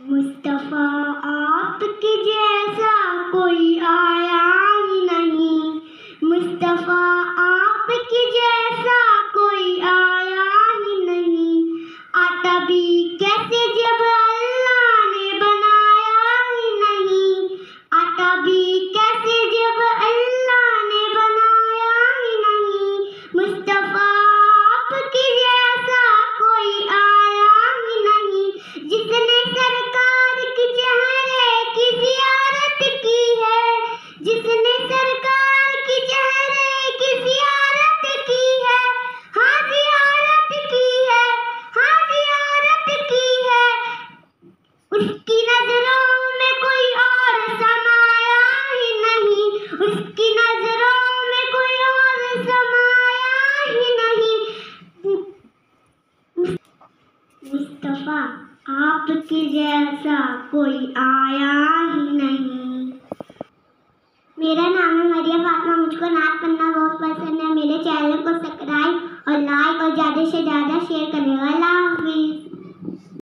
मुस्तफा आपके जैसा कोई आया ही नहीं, मुस्तफा आपके जैसा कोई आया ही नहीं। आता भी कैसे जब अल्लाह ने बनाया ही नहीं, आता भी कैसे जब अल्लाह ने बनाया ही नहीं। मुस्तफा आपके जैसा कोई आया ही नहीं, जिसने सरकार के चेहरे की ज़ियारत की है, जिसने सरकार के चेहरे की ज़ियारत की है। हाँ ज़ियारत की है, हाँ ज़ियारत की है। उसकी नजरों में कोई और समाया ही नहीं, उसकी नजरों में कोई और समाया ही नहीं। मुस्तफा आपके जैसा कोई आया ही नहीं। मेरा नाम है मरिया फातिमा, मुझको नात पढ़ना बहुत पसंद है। मेरे चैनल को सब्सक्राइब और लाइक और ज़्यादा से ज़्यादा शेयर करने वाला। हाफिज़।